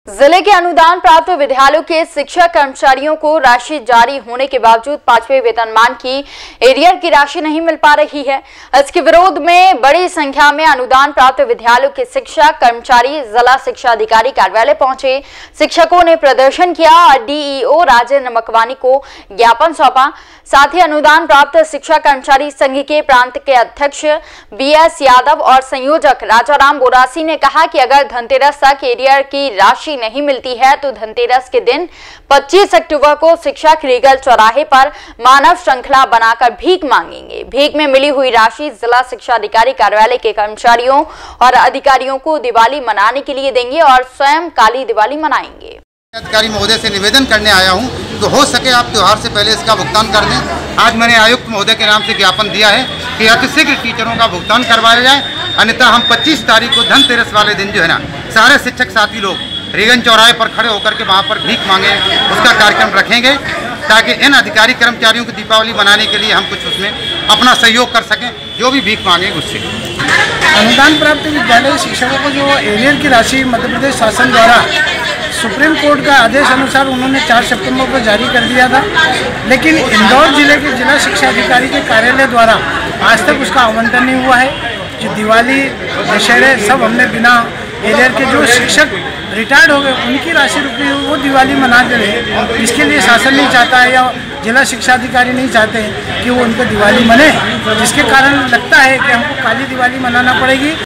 जिले के अनुदान प्राप्त विद्यालयों के शिक्षक कर्मचारियों को राशि जारी होने के बावजूद 5वें वेतनमान की एरियर की राशि नहीं मिल पा रही है। इसके विरोध में बड़ी संख्या में अनुदान प्राप्त विद्यालयों के शिक्षक कर्मचारी जिला शिक्षा अधिकारी कार्यालय पहुंचे। शिक्षकों ने प्रदर्शन किया और डीईओ राजेंद्र मकवानी को ज्ञापन सौंपा। साथ ही अनुदान प्राप्त शिक्षा कर्मचारी संघ के प्रांत के अध्यक्ष बीएस यादव और संयोजक राजाराम बोरासी ने कहा कि अगर धनतेरस तक एरियर की राशि नहीं मिलती है तो धनतेरस के दिन 25 अक्टूबर को शिक्षक रीगल चौराहे पर मानव श्रृंखला बनाकर भीख मांगेंगे। भीख में मिली हुई राशि जिला शिक्षा अधिकारी कार्यालय के कर्मचारियों और अधिकारियों को दिवाली मनाने के लिए देंगे और स्वयं काली दिवाली मनाएंगे। अधिकारी महोदय से निवेदन करने आया हूं तो हो सके आप त्योहार से पहले इसका भुगतान कर दें। आज मैंने आयुक्त महोदय के नाम से ज्ञापन दिया है कि अतिशीघ्र टीचरों का भुगतान करवाया जाए, अन्यथा हम 25 तारीख को धनतेरस वाले दिन जो है ना सारे शिक्षक साथी लोग रीगन चौराहे पर खड़े होकर के वहाँ पर भीख मांगे उसका कार्यक्रम रखेंगे, ताकि इन अधिकारी कर्मचारियों को दीपावली मनाने के लिए हम कुछ उसमें अपना सहयोग कर सकें, जो भी भीख मांगे उससे। अनुदान प्राप्त विद्यालय शिक्षकों को जो एरियर की राशि मध्य प्रदेश शासन द्वारा सुप्रीम कोर्ट का आदेश अनुसार उन्होंने 4 सितंबर को जारी कर दिया था, लेकिन इंदौर जिले के जिला शिक्षा अधिकारी के कार्यालय द्वारा आज तक उसका आवंटन नहीं हुआ है। जो दिवाली दशहरे सब हमने बिना एरियर के जो शिक्षक रिटायर्ड हो गए उनकी राशि रुकी वो दिवाली मना दे रहे, इसके लिए शासन नहीं चाहता है या जिला शिक्षा अधिकारी नहीं चाहते हैं कि वो उनको दिवाली मने, जिसके कारण लगता है कि हमको काली दिवाली मनाना पड़ेगी।